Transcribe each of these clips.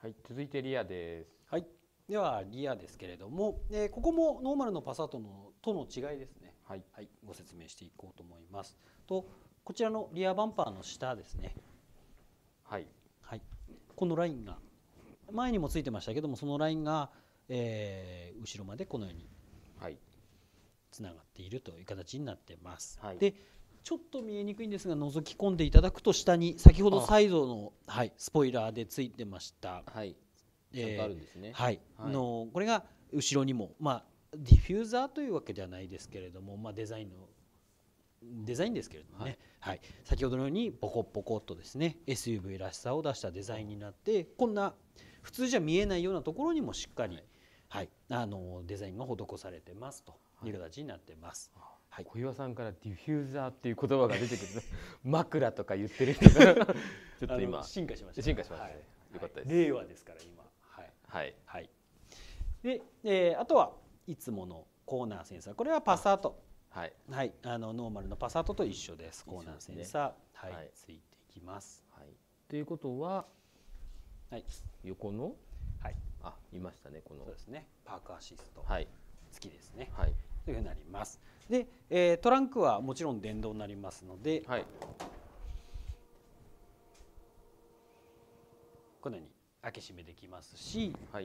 はい、続いてリアです。 はい、ではリアですけれども、ここもノーマルのパサートとの違いですね。 はい、 はい、ご説明していこうと思います。とこちらのリアバンパーの下ですね。 はい、 はい、このラインが前にもついてましたけども、そのラインが、後ろまでこのようにつながっているという形になってます。 はい、 でちょっと見えにくいんですが、覗き込んでいただくと下に先ほどサイドの、はい、スポイラーでついてました。 はい、ちゃんとあるんですね。 はい、 はい、 これが後ろにも、ディフューザーというわけではないですけれども、デザインですけれどもね、はい、先ほどのようにボコボコっとですね SUV らしさを出したデザインになって、こんな普通じゃ見えないようなところにもしっかり、はいデザインが施されてますという形になってます。 はい、小岩さんからディフューザーっていう言葉が出てくる枕とか言ってる人がちょっと今進化しましたね。 進化しましたね。よかったです。 令和ですから今。はいはいはい。で、あとはいつものコーナーセンサー、これはパサート、 はいはい、ノーマルのパサートと一緒です。コーナーセンサー、はい、ついていきます。 はい。ということは、 はい、 横の、 はい、 いましたね、この。 そうですね。パークアシスト、 はい、 付きですね。 はい、 というふうになります。で、トランクはもちろん電動になりますので、 はい、 このように開け閉めできますし、 はい、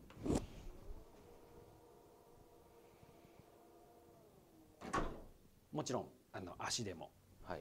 もちろん足でも、 はい、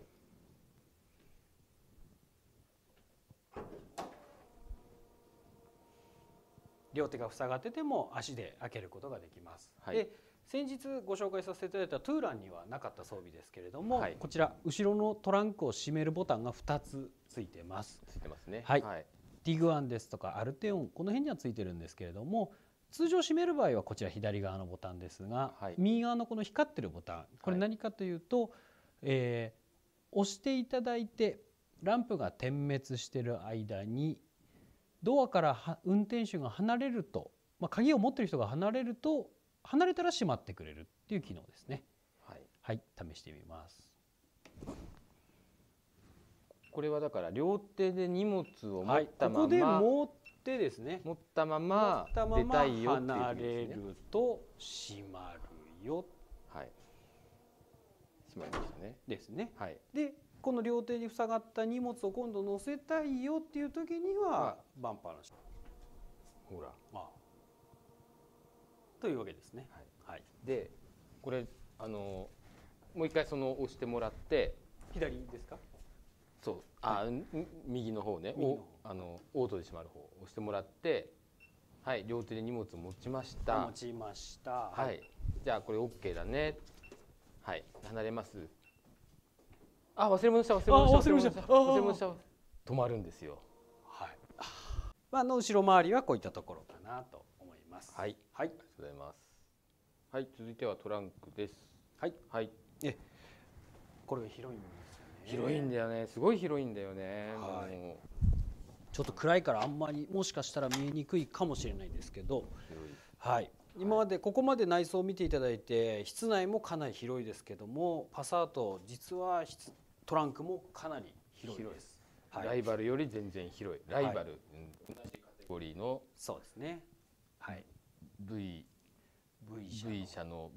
両手が塞がってても足で開けることができます。 はい、 で先日ご紹介させていただいたトゥーランにはなかった装備ですけれども、 はい、 こちら後ろのトランクを閉めるボタンが2つついてます。 ついてますね。 はい、ティグワンですとかアルテオン、この辺にはついてるんですけれども、通常閉める場合はこちら左側のボタンですが、 はい、 右側のこの光ってるボタン、これ何かというと、押していただいてランプが点滅している間にドアから運転手が離れると、鍵を持っている人が離れると、離れたら閉まってくれるっていう機能ですね。 はい、 はい、試してみます。 これはだから両手で荷物を持ったまま、 ここで持ってですね、 持ったまま出たいよっていう、 離れると閉まるよ。 はい、閉まりましたね。 ですね。 はい。 で、この両手に塞がった荷物を今度乗せたいよっていう時にはバンパーの下。 ほら。 というわけですね。 はい。で、これもう一回押してもらって、 左ですか？ そう、右の方ね、オートで閉まる方を押してもらって、はい、両手で荷物を持ちました。 持ちました。 はい。じゃあこれ OK だね。はい、離れます。忘れ物した。止まるんですよ。 はい。後ろ回りはこういったところかなと思います。 はい。はい。ありがとうございます。はい、続いてはトランクです。 はい。 はい。 これが広いんですよね。広いんだよね。すごい広いんだよね。 はい。ちょっと暗いからあんまりもしかしたら見えにくいかもしれないですけど、はい。今までここまで内装を見ていただいて、室内もかなり広いですけども、パサート実はトランクもかなり広いです。 ライバルより全然広い。ライバル、同じカテゴリーの、 そうですね。はい。 V 社の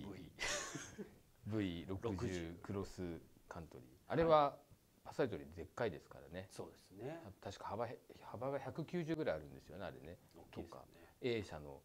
V60 クロスカントリー。あれはパサートよりでっかいですからね。 そうですね。 確か幅が190ぐらいあるんですよね、あれね。 とか A 社の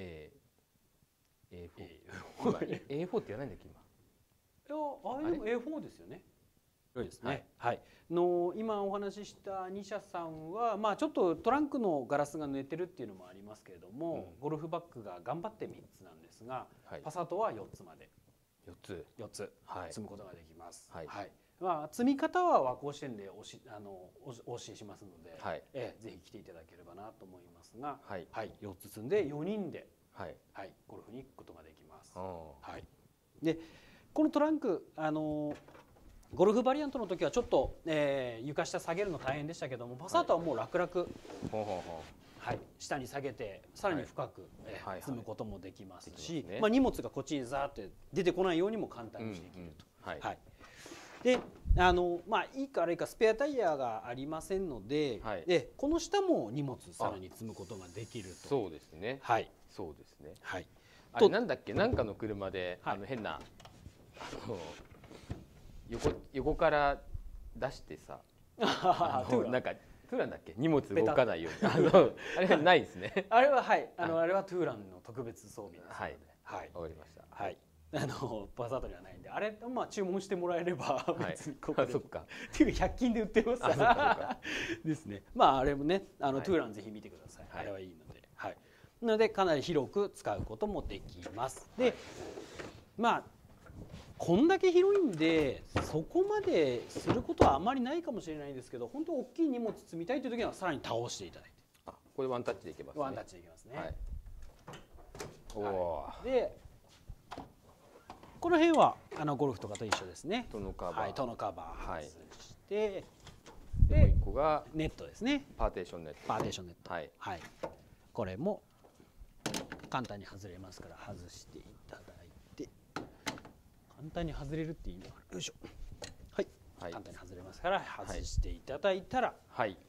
A4 って言わないんだっけ今。 でも A4 ですよね。そうですね。はい。今お話しした2社さんはちょっとトランクのガラスが濡れてるっていうのもありますけれども、ゴルフバッグが頑張って3つなんですが、パサートは4つまで。4つ積むことができます。はい。積み方は和光支店でお教えしますので、ぜひ来ていただければなと思いますが、4つ積んで4人でゴルフに行くことができます。はい。で、このトランクゴルフバリアントの時はちょっと床下下げるの大変でしたけども、パサートはもう楽々下に下げてさらに深く積むこともできますし、荷物がこっちにザーって出てこないようにも簡単にできると。 でまあいいか悪いかスペアタイヤがありませんので、 はい、 でこの下も荷物さらに積むことができると。 そうですね。 はい、 そうですね。 はい。 あれなんだっけ、なんかの車で、 はい、 変な横から出してさ、なんかトゥーランだっけ、荷物動かないようにあれないですね。 あれははい、あれはトゥーランの特別装備ですので、 はい、 はい、 わかりました。 はい。パサートにはないんで、あれまあ注文してもらえれば別にここで、 そっか。 っていうか100均で売ってますから。ですね。まああれもね、トゥーランぜひ見てください。あれはいいので、はい。なのでかなり広く使うこともできます。で、まあこんだけ広いんでそこまですることはあまりないかもしれないんですけど、本当大きい荷物積みたいという時にはさらに倒していただいて、 これワンタッチでいけますね。 ワンタッチでいけますね。 はい。おお。 でこの辺はゴルフとかと一緒ですね。 トノカバー。 はい、トノカバー外して、 でもう一個がネットですね。 パーテーションネット。 パーテーションネット。 はい。 はい。これも簡単に外れますから外していただいて、簡単に外れるっていうのがある。よいしょ。はい。はい、簡単に外れますから外していただいたら、はい。引っ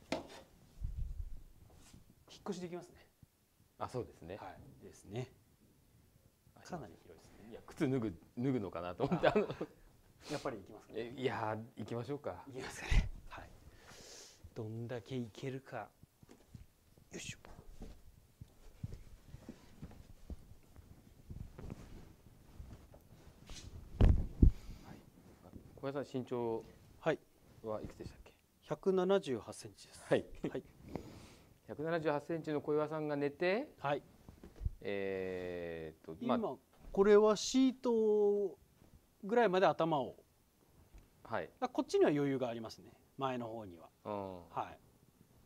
越しできますね。 あ、そうですね。 はい。ですね。かなり広いですね。 いや、靴脱ぐのかなと思って、 やっぱり行きますかね。 いや行きましょうか。 行きますかね。はい。どんだけ行けるか。よいしょ。 小林さん身長はいくつでしたっけ ？178センチです。 はい。はい。178センチの小岩さんが寝て、 はい。 今これはシートぐらいまで頭を、 はい。 こっちには余裕がありますね。前の方には。はい。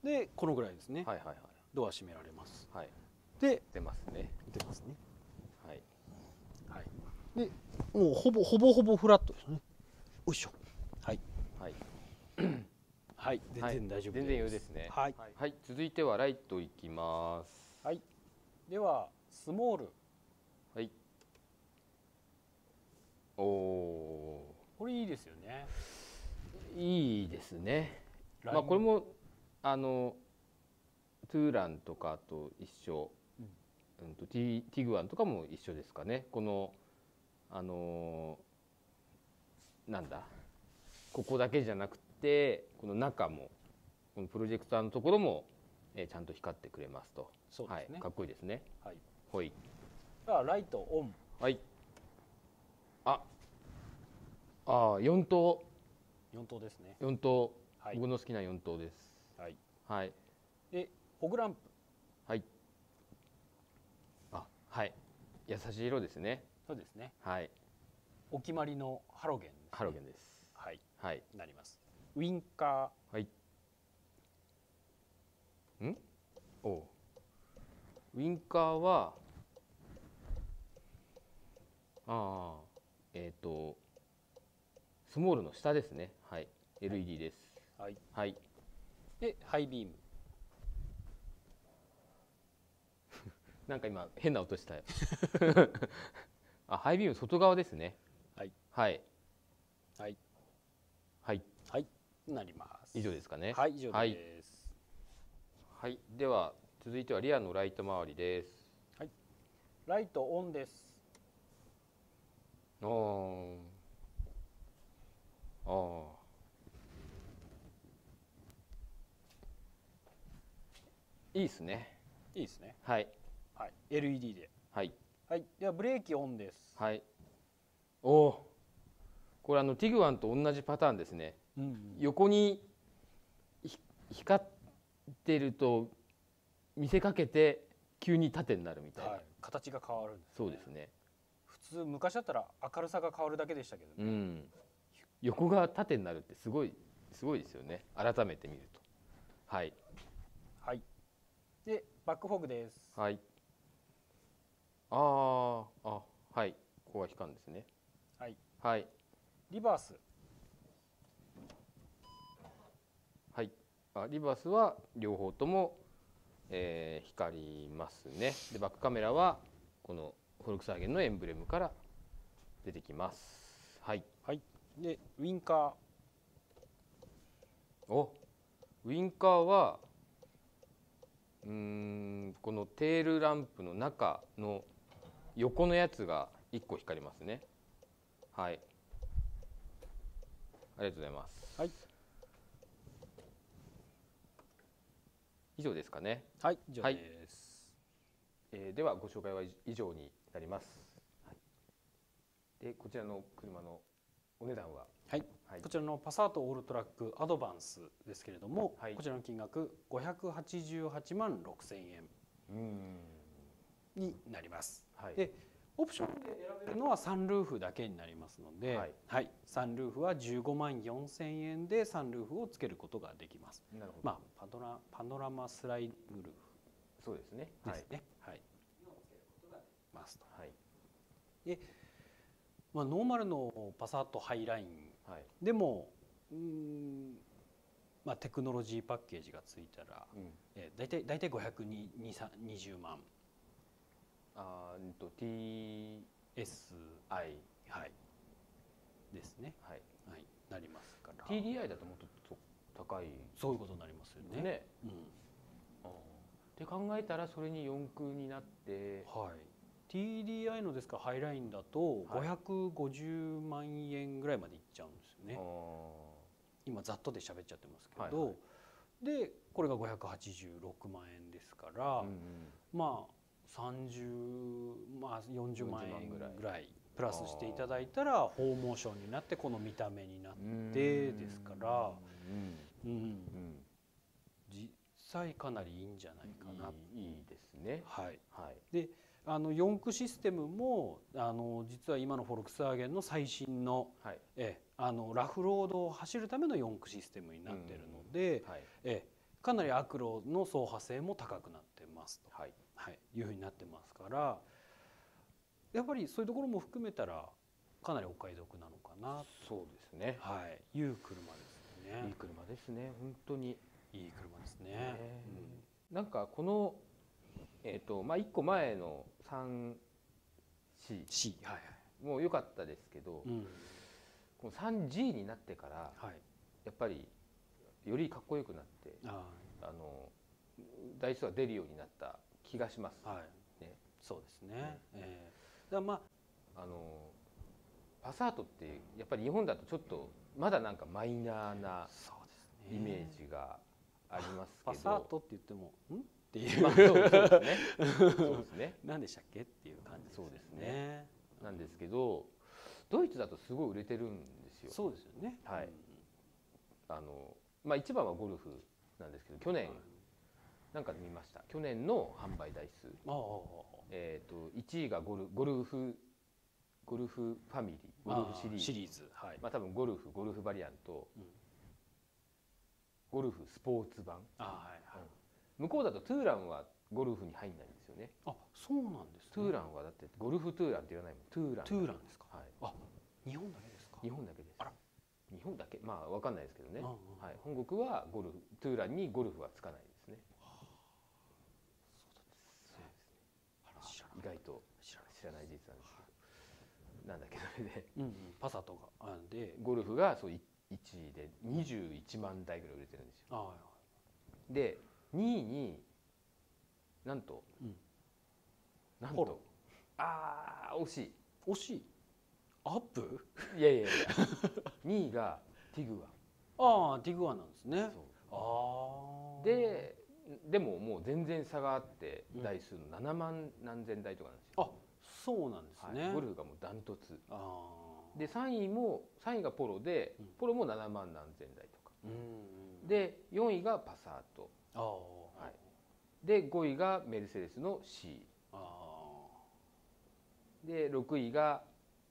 でこのぐらいですね。 はいはいはい。 ドア閉められます。 はい。 で出ますね。 出ますね。 はい。 はい。でもうほぼフラットですね。よいしょ。はい。はい。はい。全然大丈夫です。 全然余裕ですね。 はい。 はい。続いてはライトいきます。 はい。ではスモール。 はい。おお。 これいいですよね。 いいですね。まあこれもトゥーランとかと一緒、ティグワンとかも一緒ですかね。このなんだ、ここだけじゃなくてこの中もこのプロジェクターのところもちゃんと光ってくれますと。 そうですね。 はい、かっこいいですね。 はい。 ほい。 ライトオン。 はい。4灯。 4灯ですね。 4灯。 はい、 僕の好きな4灯です。 はい。 はい。 でフォグランプ。 はい。はい。優しい色ですね。 そうですね。 はい。 お決まりのハロゲンです、ね。 ハロゲンです。 はい。 はい。 なります。ウインカー。はい。ウインカーはスモールの下ですね。はい。LED です。 はい。 はい。 でハイビーム。 なんか今変な音したよ。ハイビーム外側ですね。 はい。 はい。 はい。 はい。 はい。なります。 以上ですかね。 はい、以上です。 はい。では続いてはリアのライト周りです。 はい。ライトオンです。 いいですね。 いいですね。 はい。 はい。LED で。 はい。 はい。ではブレーキオンです。 はい。これティグワンと同じパターンですね。横に光ってると見せかけて急に縦になるみたいな。 形が変わるんです、ね。 そうですね。 普通昔だったら明るさが変わるだけでしたけどね。 横が縦になるってすごいですよね。改めて見ると。はい。 はい。でバックフォグです。 はい。はい。ここが光るんですね。 はい。 はい。 リバース。 はい。リバースは両方とも、光りますね。でバックカメラはこのフォルクスワーゲンのエンブレムから出てきます。はい。 はい。でウインカー。 お、ウインカーはこのテールランプの中の横のやつが1個光りますね。はい、ありがとうございます。 はい、 以上ですかね。 はい、以上です。 ではご紹介は以上になります。はい、でこちらの車のお値段は、 はい、はい、こちらのパサートオールトラックアドバンスですけれども、はい、こちらの金額588万6000円になります。はい、でオプションで選べるのはサンルーフだけになりますので、はい、はい、サンルーフは15万4000円でサンルーフをつけることができます。なるほど。まあパノラマスライドルーフ、 そうですね。 ですね。はい。をつけることができますと。はい。で、まあノーマルのパサートハイラインでも、まあテクノロジーパッケージがついたら、だいたい520万。 TSI、 はい、ですね。はい、はい、なりますから。 TDI だともっと高い。 そういうことになりますよね。ね。 って考えたらそれに4駆になって、 はい。TDI のですからハイラインだと550万円ぐらいまでいっちゃうんですよね。今ざっとで喋っちゃってますけど、はいはい、でこれが586万円ですから、まあ40万円ぐらいプラスしていただいたら4モーションになってこの見た目になってですから、実際かなりいいんじゃないかな。 いいですね。 はい。はい、で4駆システムも実は今のフォルクスワーゲンの最新の、はい、ラフロードを走るための4駆システムになっているので、かなりアクロの走破性も高くなってますと。はい、はい、いうふうになってますから、やっぱりそういうところも含めたらかなりお買い得なのかな。 そうですね。 はい、いう車ですね。 いい車ですね。本当にいい車ですね。 なんかこのまあ1個前の 3C、 はいはい、 もう良かったですけど、この 3G になってから、やっぱりよりかっこよくなって台数が出るようになった気がします。はいね、 そうですね。だまあパサートってやっぱり日本だとちょっとまだなんかマイナーなイメージがありますけど、 パサートって言ってもっていう、 まあ、そうですね。そうですね。 何でしたっけっていう感じですね。そうですね。 なんですけど、ドイツだとすごい売れてるんですよ。 そうですよね。 はい。まあ一番はゴルフなんですけど、去年なんか見ました。去年の販売台数。1位がゴルフファミリー、ゴルフシリーズ。はい。まあ多分ゴルフバリアント、ゴルフスポーツ版。向こうだとトゥーランはゴルフに入んないんですよね。 あ、そうなんですね。 トゥーランはだってゴルフトゥーランって言わないもん。トゥーランですか。はい。あ、日本だけですか。 日本だけです。あら、日本だけ、まあわかんないですけどね。はい。本国はトゥーランにゴルフはつかないですね。そうですね。意外と知らない事実なんですけど、なんだけどそれで、 パサとかでゴルフがそう1位で21万台ぐらい売れてるんですよ。で2位になんと、惜しいアップいや2位がティグワン。ティグワンなんですね。 でももう全然差があって台数の7万何千台とかなんですよ。 あ、そうなんですね。 ゴルフがもうダントツで、3位がポロで、ポロも7万何千台とかで、4位がパサート、で5位がメルセデスの C で、6位が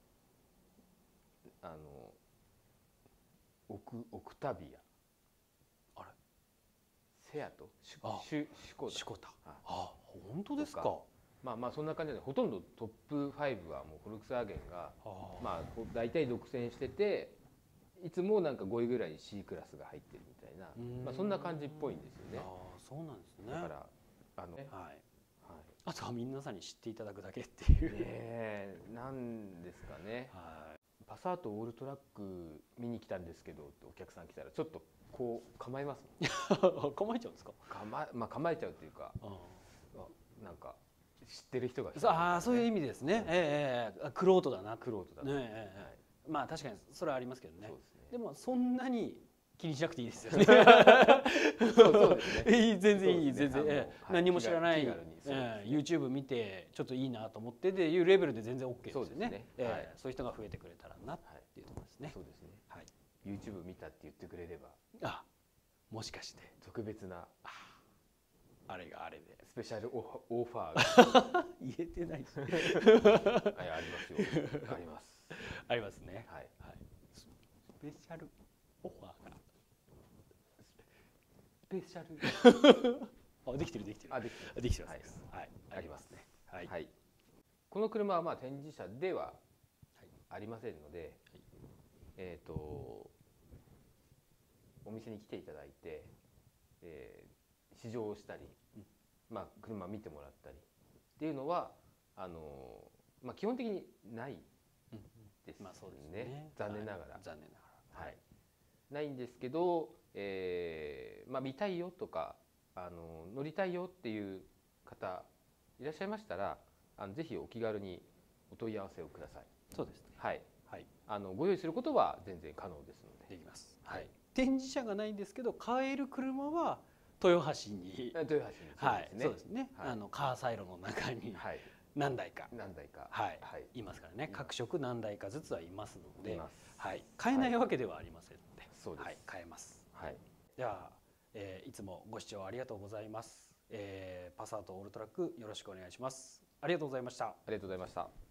オクタビア、セアト、シコタ。 本当ですか。 まあそんな感じで、ほとんどトップ5はもうフォルクスワーゲンがまあ大体独占してて、いつもなんか5位ぐらいに C クラスが入ってるみたいな、まあそんな感じっぽいんですよね。 そうなんですね。 だからあとは皆さんに知っていただくだけっていうなんですかね。パサートオールトラック見に来たんですけどってお客さん来たらちょっとこう構えますもん。 構えちゃうんですか。 構えちゃうというか、なんか知ってる人が、 ああ、そういう意味ですね。玄人だな。 玄人だな。 まあ確かにそれはありますけどね。 そうですね。 でもそんなに気にしなくていいですよね。 そうですね。 全然いい、全然何も知らない気軽に YouTube 見てちょっといいなと思ってでいうレベルで全然 OK ですよね。 はいそういう人が増えてくれたらなっていうところですね。 そうですね。 はい。 YouTube 見たって言ってくれれば、 もしかして特別なあれがあれでスペシャルオファーが言えてないしありますよ。あります。 ありますね。 はい。 スペシャルオファーがスペシャルできてるできてるできてます。はい。 ありますね。 はい。 この車はまあ展示車ではありませんので、お店に来ていただいて、試乗をしたり、まあ車を見てもらったりっていうのはまあ基本的にないですね。残念ながら。はい。ないんですけど、まあ見たいよとか乗りたいよっていう方いらっしゃいましたら、ぜひお気軽にお問い合わせをください。 そうですね。 はい。ご用意することは全然可能ですので。 できます。はい。展示車がないんですけど、買える車は豊橋に。 豊橋に。 はい。そうですね。カーサイロの中に何台か。いますからね。各色何台かずつはいますので、はい。買えないわけではありませんので、 そうです。 買えます。 はい。 では、いつもご視聴ありがとうございます。パサートオールトラックよろしくお願いします。ありがとうございました。 ありがとうございました。